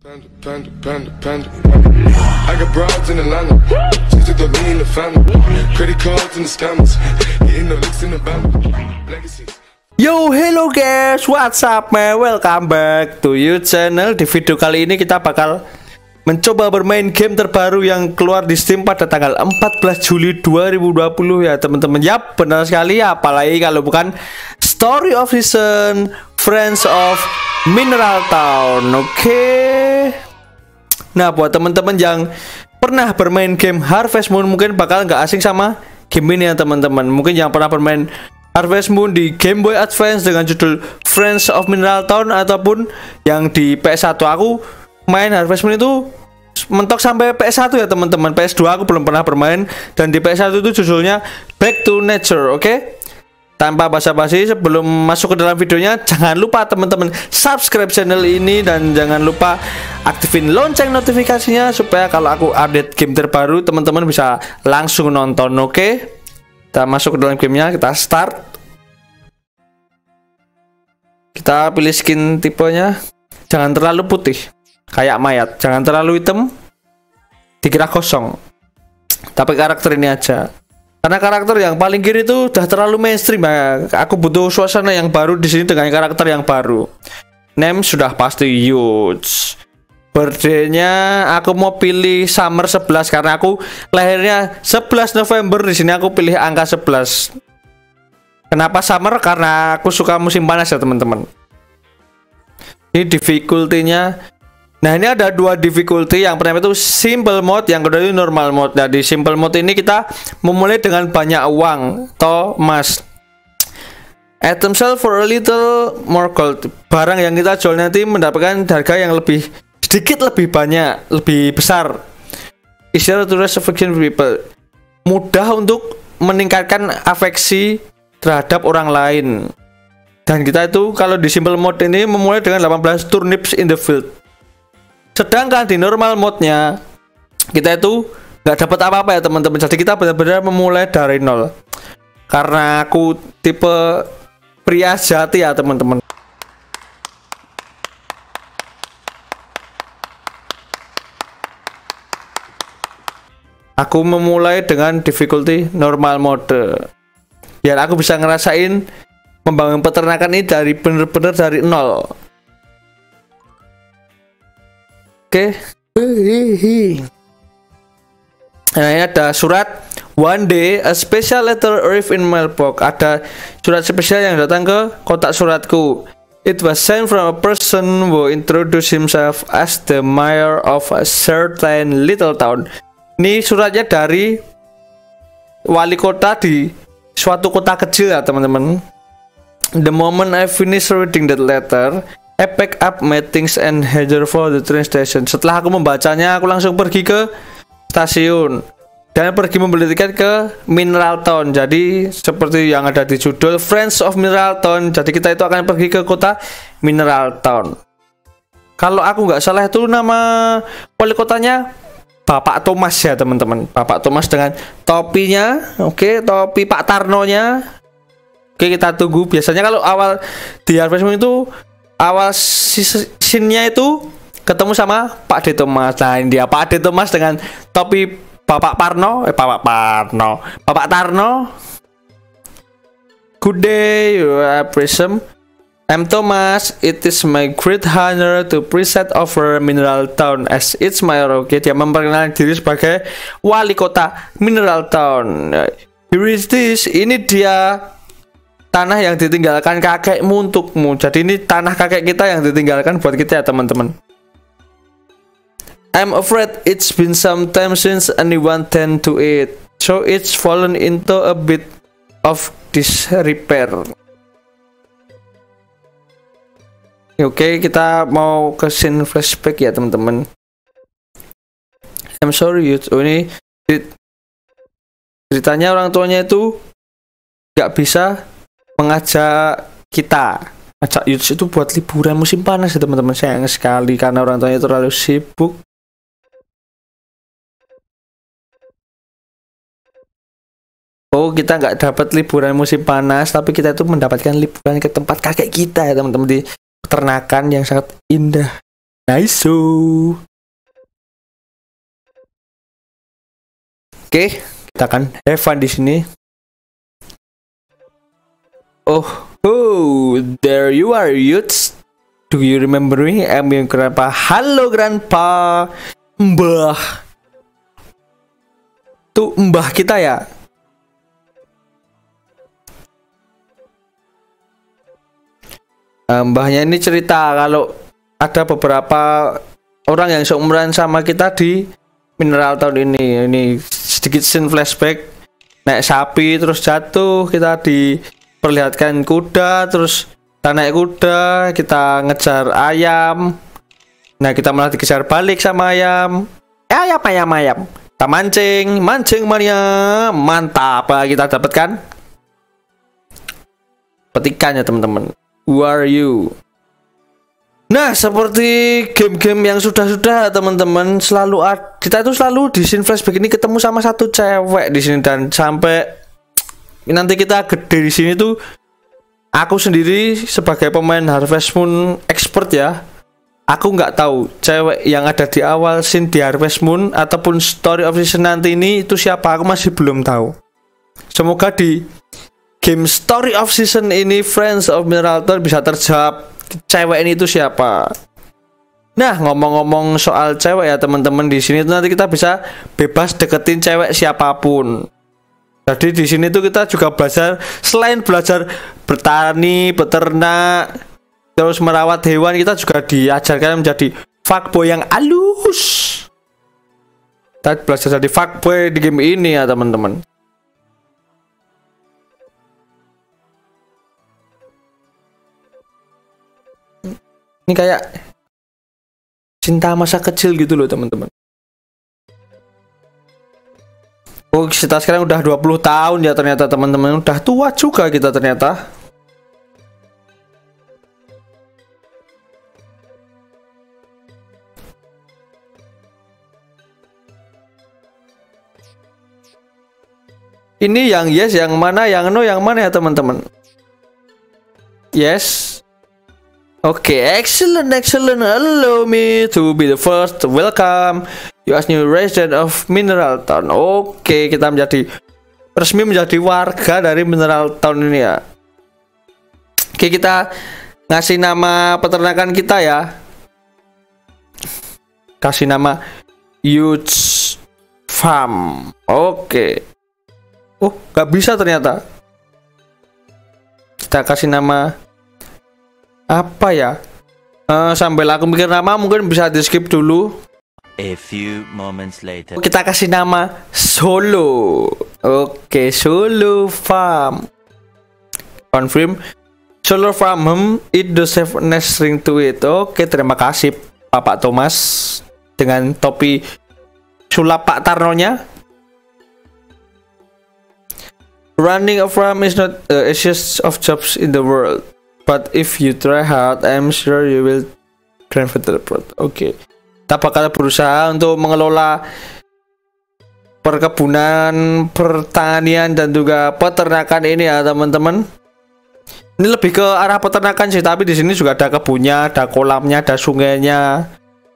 Panda. I got broads in Atlanta, just to lean the family, credit cards and the scammers, getting the licks in the band, legacies. Yo, hello guys, what's up man? Welcome back to your channel. Di video kali ini kita bakal mencoba bermain game terbaru yang keluar di Steam pada tanggal 14 Juli 2020 ya teman-teman. Yap, benar sekali, apalagi kalau bukan Story of Season Friends of Mineral Town. Oke. Nah, buat teman-teman yang pernah bermain game Harvest Moon mungkin bakal nggak asing sama game ini ya teman-teman. Mungkin yang pernah bermain Harvest Moon di Game Boy Advance dengan judul Friends of Mineral Town, ataupun yang di PS1. Aku main Harvest Moon itu mentok sampai PS1 ya teman-teman. PS2 aku belum pernah bermain, dan di PS1 itu judulnya Back to Nature. Oke? Tanpa basa-basi, sebelum masuk ke dalam videonya, jangan lupa teman-teman subscribe channel ini dan jangan lupa aktifin lonceng notifikasinya supaya kalau aku update game terbaru teman-teman bisa langsung nonton. Oke? Kita masuk ke dalam gamenya, kita start. Kita pilih skin tipenya, jangan terlalu putih kayak mayat, jangan terlalu hitam dikira kosong, tapi karakter ini aja. Karena karakter yang paling kiri itu udah terlalu mainstream ya. Aku butuh suasana yang baru di sini dengan karakter yang baru. Name sudah pasti huge. Birthday-nya aku mau pilih Summer 11 karena aku lahirnya 11 November. Di sini aku pilih angka 11. Kenapa Summer? Karena aku suka musim panas ya teman-teman. Ini difficulty-nya. Nah, ini ada dua difficulty. Yang pertama itu simple mode, yang kedua itu normal mode. Nah, di simple mode ini kita memulai dengan banyak uang, Thomas. Item sell for a little more gold. Barang yang kita jual nanti mendapatkan harga yang sedikit lebih banyak, lebih besar. Easier to raise affection people. Mudah untuk meningkatkan afeksi terhadap orang lain. Dan kita itu kalau di simple mode ini memulai dengan 18 turnips in the field. Sedangkan di normal mode-nya kita itu nggak dapat apa-apa ya teman-teman. Jadi kita benar-benar memulai dari nol. Karena aku tipe pria sejati ya teman-teman. Aku memulai dengan difficulty normal mode, biar aku bisa ngerasain membangun peternakan ini dari benar-benar dari nol. Oke. Nah, ini ada surat one day a special letter arrived in mailbox. Ada surat spesial yang datang ke kotak suratku. It was sent from a person who introduced himself as the mayor of a certain little town. Ini suratnya dari wali kota di suatu kota kecil ya teman-teman. The moment I finished reading that letter, I pack up my things and headed for the train station. Setelah aku membacanya, aku langsung pergi ke stasiun dan pergi membeli tiket ke Mineral Town. Jadi seperti yang ada di judul Friends of Mineral Town. Jadi kita itu akan pergi ke kota Mineral Town. Kalau aku nggak salah itu nama wali kotanya Bapak Thomas ya teman-teman. Bapak Thomas dengan topinya. Oke, topi Pak Tarnonya. Oke, kita tunggu. Biasanya kalau awal di Harvest Moon itu awal scene-nya itu ketemu sama Pak D. Thomas. Nah, ini dia Pak D. Thomas dengan topi Bapak Tarno. Good day, you are present. I'm Thomas. It is my great honor to present over Mineral Town as its mayor. Oke, dia memperkenalkan diri sebagai wali kota Mineral Town. Here is this. Ini dia tanah yang ditinggalkan kakekmu untukmu. Jadi ini tanah kakek kita yang ditinggalkan buat kita ya teman-teman. I'm afraid it's been some time since anyone tend to it, so it's fallen into a bit of disrepair. Oke, kita mau ke scene flashback ya teman-teman. I'm sorry youth. Oh, ini ceritanya orang tuanya itu nggak bisa mengajak kita, ajak youth itu buat liburan musim panas ya teman-teman. Sayang sekali karena orang tuanya terlalu sibuk. Oh, kita nggak dapat liburan musim panas, tapi kita itu mendapatkan liburan ke tempat kakek kita ya teman-teman, di peternakan yang sangat indah. Nice. Oke, kita akan have fun di sini. Oh, there you are, youths. Do you remember me? I'm your grandpa. Halo, grandpa. Mbah. Tuh, mbah kita ya. Mbahnya ini cerita kalau ada beberapa orang yang seumuran sama kita di mineral tahun ini. Ini sedikit scene flashback, naik sapi terus jatuh, kita diperlihatkan kuda, terus kita naik kuda, kita ngejar ayam, nah kita malah dikejar balik sama ayam. Ayam kita mancing Maria, mantap, kita dapatkan petikannya teman-teman. Who are you? Nah, seperti game-game yang sudah-sudah teman-teman, kita itu selalu di scene flashback ini ketemu sama satu cewek di sini, dan sampai nanti kita gede di sini tuh aku sendiri sebagai pemain Harvest Moon expert ya, aku nggak tahu cewek yang ada di awal scene di Harvest Moon ataupun Story of Season nanti ini itu siapa, aku masih belum tahu. Semoga di game Story of Season ini Friends of Mineral Town bisa terjawab cewek ini itu siapa. Nah, ngomong-ngomong soal cewek ya teman-teman, di sini tuh nanti kita bisa bebas deketin cewek siapapun. Jadi di sini tuh kita juga belajar, selain belajar bertani, beternak, terus merawat hewan, kita juga diajarkan menjadi fuckboy yang halus. Kita belajar jadi fuckboy di game ini ya teman-teman. Ini kayak cinta masa kecil gitu loh teman-teman. Oh, kita sekarang udah 20 tahun ya ternyata teman-teman. Udah tua juga kita ternyata. Ini yang yes, yang mana, yang no, yang mana ya teman-teman? Yes. Oke, excellent. Allow me to be the first. Welcome you as new resident of Mineral Town. Oke, kita resmi menjadi warga dari Mineral Town ini ya. Oke, kita ngasih nama peternakan kita ya. Kasih nama Youth Farm. Oke. Oh, nggak bisa ternyata. Kita kasih nama apa ya? Sambil aku mikir nama, mungkin bisa di skip dulu. A few moments later. Kita kasih nama Solo. Oke, Solo Farm. Confirm. Solo Farm, it does have a nice ring to it. Oke, terima kasih Bapak Thomas dengan topi sulap Pak Tarnonya. Running a farm is not the easiest of jobs in the world. But if you try hard, I'm sure you will benefit the product. Oke, kita bakal berusaha untuk mengelola perkebunan, pertanian, dan juga peternakan ini ya teman-teman. Ini lebih ke arah peternakan sih, tapi di sini juga ada kebunnya, ada kolamnya, ada sungainya.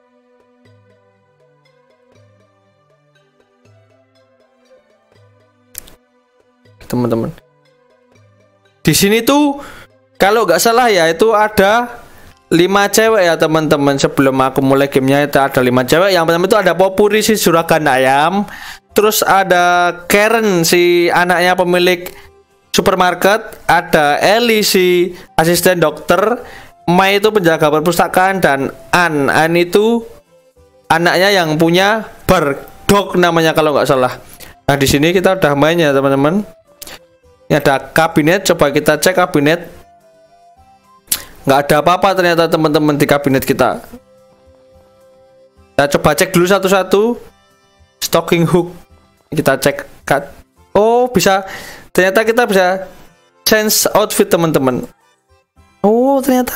Teman-teman, di sini tuh kalau nggak salah ya itu ada 5 cewek ya teman-teman. Sebelum aku mulai gamenya itu ada 5 cewek. Yang pertama itu ada Popuri si juragan ayam, terus ada Karen si anaknya pemilik supermarket, ada Ellie si asisten dokter, Mai itu penjaga perpustakaan, dan An itu anaknya yang punya bar, Dog namanya kalau nggak salah. Nah, di sini kita udah main ya teman-teman. Ini ada kabinet, coba kita cek kabinet. Nggak ada apa-apa ternyata teman-teman di kabinet kita. Kita coba cek dulu satu-satu. Stocking hook, kita cek cut. Oh, bisa, ternyata kita bisa change outfit teman-teman. Oh, ternyata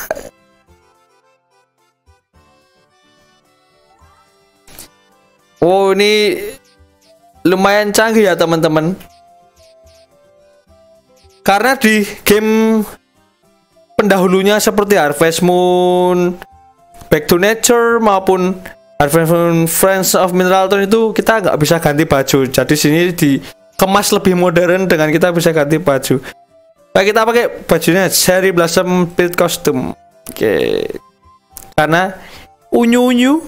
ini lumayan canggih ya teman-teman. Karena di game pendahulunya seperti Harvest Moon, Back to Nature maupun Advent Friends of Mineral Town itu kita nggak bisa ganti baju. Jadi sini dikemas lebih modern dengan kita bisa ganti baju. Baik, kita pakai bajunya Cherry Blossom Pit Costume. Oke. Karena unyu-unyu.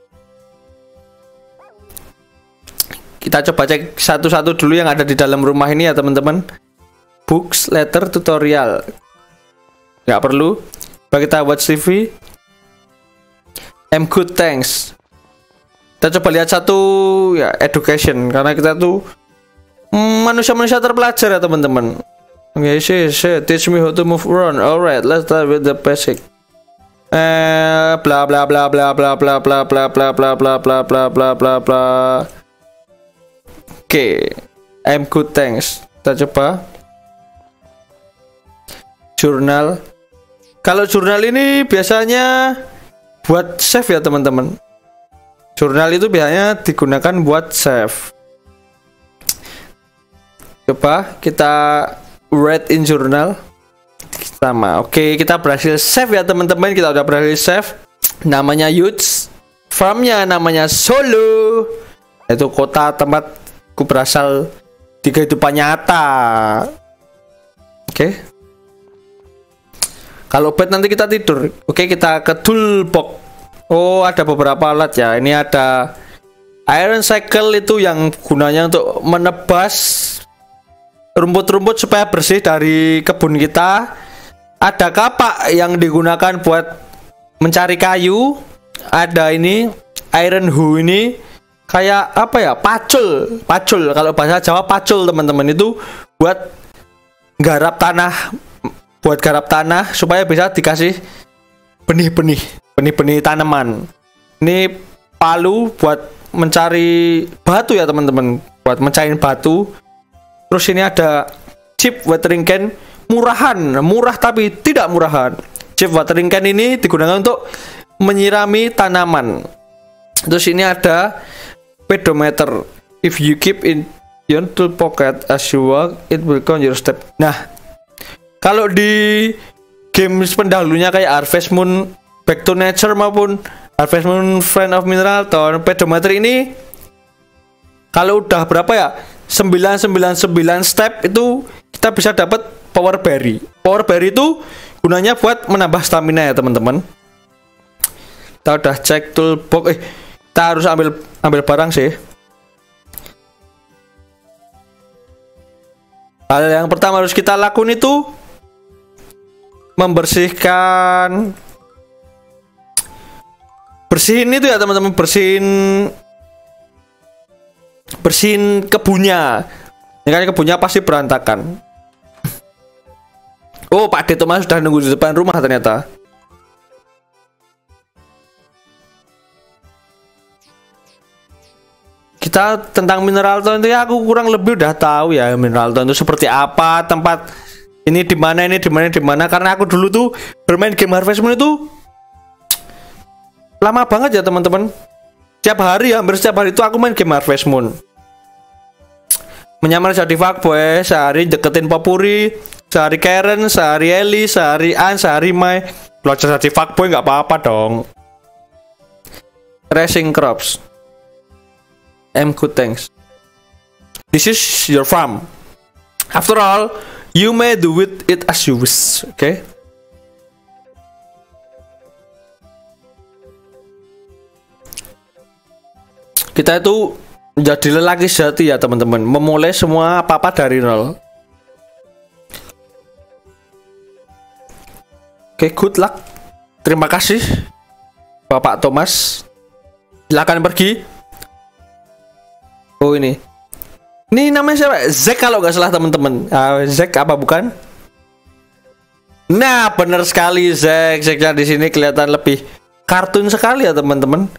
Kita coba cek satu-satu dulu yang ada di dalam rumah ini ya teman-teman. Books, letter, tutorial. Nggak perlu. Baik, kita watch TV. I'm good, thanks. Kita coba lihat satu ya, education, karena kita tuh manusia-manusia terpelajar ya teman-teman. Oke, teach me how to move around. Alright, let's start with the basic. Bla bla bla bla bla bla bla bla bla bla bla bla bla bla bla bla. Oke, I'm good, thanks. Kita coba jurnal. Kalau jurnal ini biasanya buat save ya teman-teman. Jurnal itu biasanya digunakan buat save. Coba kita write in journal. Sama. Oke, kita berhasil save ya teman-teman. Kita udah berhasil save. Namanya Youth. Farmnya namanya Solo. Itu kota tempatku berasal di kehidupan nyata. Oke. Kalau bed nanti kita tidur. Oke, kita ke toolbox. Oh, ada beberapa alat ya. Ini ada iron cycle, itu yang gunanya untuk menebas rumput-rumput supaya bersih dari kebun kita. Ada kapak yang digunakan buat mencari kayu. Ada ini iron hoe, ini kayak apa ya? Pacul. Kalau bahasa Jawa pacul teman-teman, itu buat garap tanah. Buat garap tanah supaya bisa dikasih benih-benih tanaman. Ini palu buat mencari batu ya teman-teman, buat mencari batu. Terus ini ada chip watering can, murah tapi tidak murahan. Chip watering can ini digunakan untuk menyirami tanaman. Terus ini ada pedometer. If you keep in your tool pocket as you walk, it will count your step. Nah, kalau di game pendahulunya kayak Harvest Moon, Back to Nature maupun Harvest Moon Friend of Mineral Town, pedometer ini kalau udah berapa ya? 999 step itu kita bisa dapat power berry. Power berry itu gunanya buat menambah stamina ya teman-teman. Kita udah cek toolbox. Kita harus ambil barang sih. Hal yang pertama harus kita lakukan itu bersihin itu ya teman-teman, bersihin kebunnya. Ini kan kebunnya pasti berantakan. Oh, Pak De Thomas sudah nunggu di depan rumah ternyata. Kita tentang Mineral Town itu ya aku kurang lebih udah tahu ya, Mineral Town itu seperti apa, tempat ini di mana karena aku dulu tuh bermain game Harvest Moon itu lama banget ya teman-teman. Hampir setiap hari itu aku main game Harvest Moon. Menyamar jadi fuckboy, sehari deketin Popuri, sehari Karen, sehari Ellie, sehari Ann, sehari Mai. Belajar jadi fuckboy nggak apa-apa dong. Racing crops. I'm good, thanks. This is your farm. After all, you may do with it as you wish. Okay. Kita itu menjadi lelaki sejati ya teman-teman, memulai semua apa-apa dari nol. Oke, good luck. Terima kasih Bapak Thomas. Silakan pergi. Oh, ini namanya siapa? Zack kalau nggak salah teman-teman. Zack apa bukan? Nah, benar sekali Zack. Zacknya di sini kelihatan lebih kartun sekali ya teman-teman.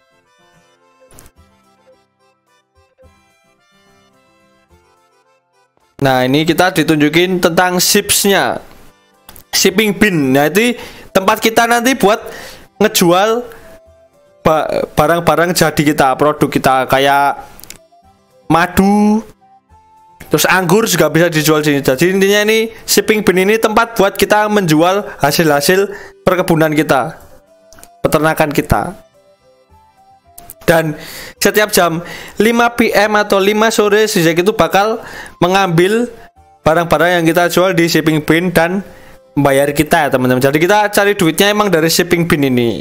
Nah, ini kita ditunjukin tentang shipsnya, shipping bin. Nah, itu tempat kita nanti buat ngejual barang-barang jadi kita, produk kita kayak madu, terus anggur juga bisa dijual sini. Jadi intinya ini shipping bin ini tempat buat kita menjual hasil-hasil perkebunan kita. peternakan kita. Dan setiap jam 5 PM atau 5 sore si Zack itu bakal mengambil barang-barang yang kita jual di shipping bin dan membayar kita ya teman-teman. Jadi kita cari duitnya emang dari shipping bin ini.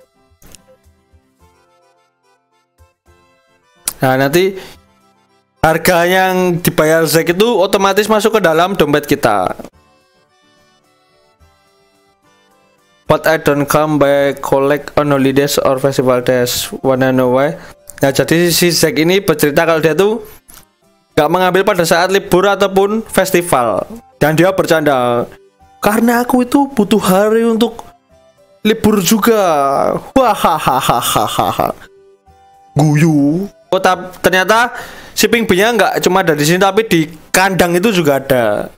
Nah nanti harga yang dibayar Zack itu otomatis masuk ke dalam dompet kita. But I don't come by collect on holidays or festival days. Wanna know why? Nah jadi si Zack ini bercerita kalau dia tuh gak mengambil pada saat libur ataupun festival. Dan dia bercanda, karena aku itu butuh hari untuk libur juga. Wahahaha. Guyu. Oh, ternyata shipping bin-nya nggak cuma dari sini tapi di kandang itu juga ada.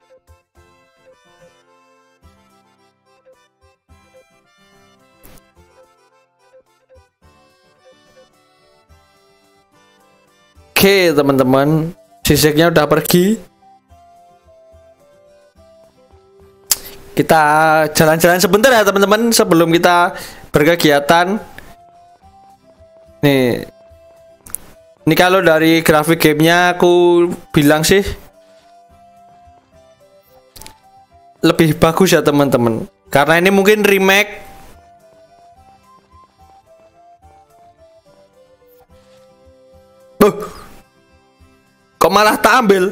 Oke teman-teman, si Zack-nya udah pergi. Kita jalan-jalan sebentar ya teman-teman sebelum kita berkegiatan. Nih, ini kalau dari grafik gamenya aku bilang sih lebih bagus ya teman-teman, karena ini mungkin remake. Kok malah tak ambil?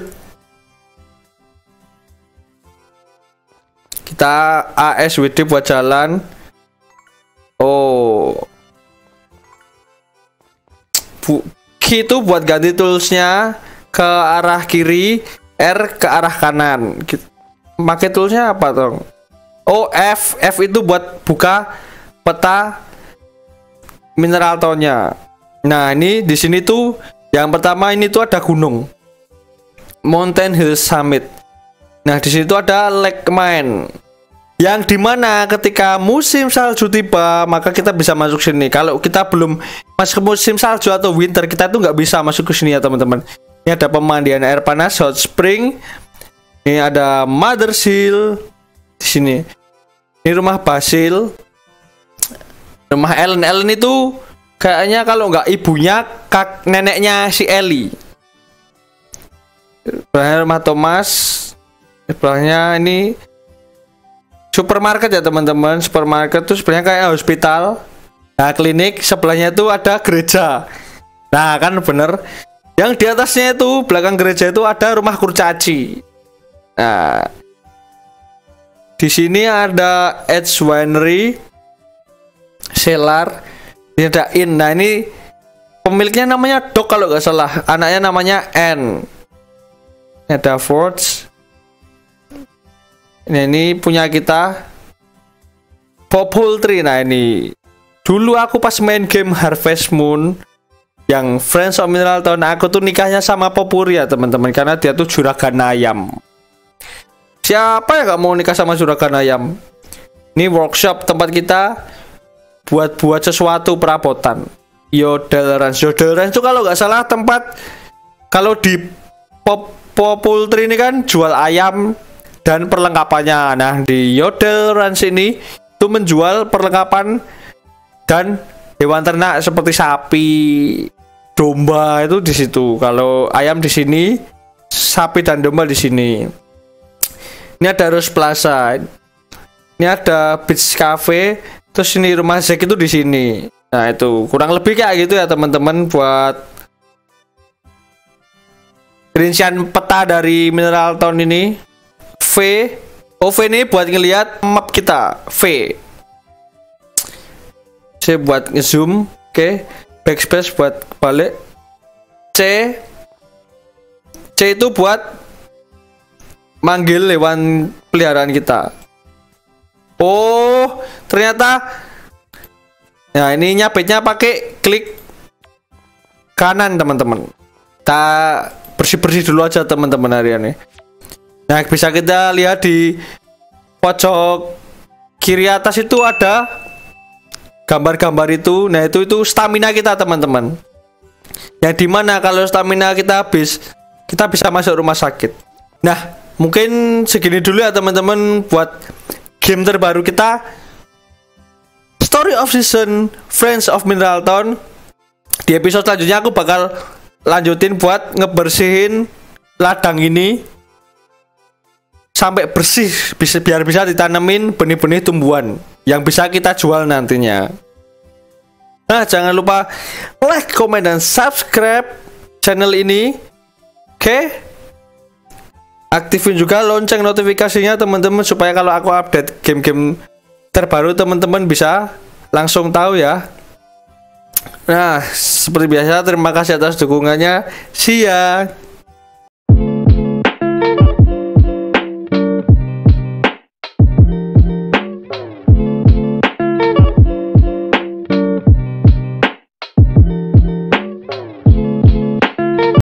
Kita ASWD buat jalan. Oh, Q itu buat ganti toolsnya ke arah kiri, R ke arah kanan. Pakai toolsnya apa dong? Oh, F itu buat buka peta mineral tone-nya. Nah ini di sini tuh yang pertama ini tuh ada gunung, Mountain Hill Summit. Nah di situ ada Lake Mine, yang dimana ketika musim salju tiba maka kita bisa masuk sini. Kalau kita belum masuk musim salju atau winter, kita tuh nggak bisa masuk ke sini ya teman-teman. Ini ada pemandian air panas, hot spring. Ini ada Mother Seal di sini. Ini rumah Basil, rumah Ellen. Ellen itu kayaknya kalau nggak ibunya, neneknya si Ellie. Sebelahnya rumah Thomas. Sebelahnya ini supermarket ya teman-teman. Supermarket tuh sebenarnya kayak hospital. Nah klinik sebelahnya tuh ada gereja. Nah kan bener. Yang di atasnya itu belakang gereja itu ada rumah kurcaci. Nah di sini ada Edge Winery, Cellar. Ini ada Inn. Nah ini pemiliknya namanya Doc kalau nggak salah. Anaknya namanya Anne. Ini ada Forge. Ini punya kita Poultry. Nah ini dulu aku pas main game Harvest Moon yang Friends of Mineral Town, aku tuh nikahnya sama Popuri ya teman-teman, karena dia tuh juragan ayam. Siapa yang nggak mau nikah sama juragan ayam? Ini workshop tempat kita buat sesuatu perabotan. Yodel Ranch itu kalau nggak salah tempat, kalau di Poultry ini kan jual ayam dan perlengkapannya. Nah di Yodel Ranch ini tuh menjual perlengkapan dan hewan ternak seperti sapi, domba itu di situ. Kalau ayam di sini, sapi dan domba di sini. Ini ada Rose Plaza. Ini ada Beach Cafe. Terus ini rumah Zack itu di sini. Nah itu kurang lebih kayak gitu ya teman-teman, buat rincian peta dari Mineral Town ini. V ini buat ngelihat map kita. V C buat ngezoom. Oke. Backspace buat balik. C itu buat manggil hewan peliharaan kita. Oh ternyata, nah ini nyabetnya pakai klik kanan teman-teman. Kita bersih-bersih dulu aja teman-teman hari ini. Nah bisa kita lihat di pojok kiri atas itu ada gambar-gambar itu. Nah itu stamina kita teman-teman, yang dimana kalau stamina kita habis, kita bisa masuk rumah sakit. Nah mungkin segini dulu ya teman-teman buat game terbaru kita, Story of Season Friends of Mineral Town. Di episode selanjutnya aku bakal lanjutin buat ngebersihin ladang ini sampai bersih, biar bisa ditanemin benih-benih tumbuhan yang bisa kita jual nantinya. Nah, jangan lupa like, komen, dan subscribe channel ini. Oke? Aktifin juga lonceng notifikasinya teman-teman, supaya kalau aku update game-game terbaru teman-teman bisa langsung tahu ya. Nah, seperti biasa, terima kasih atas dukungannya. See ya.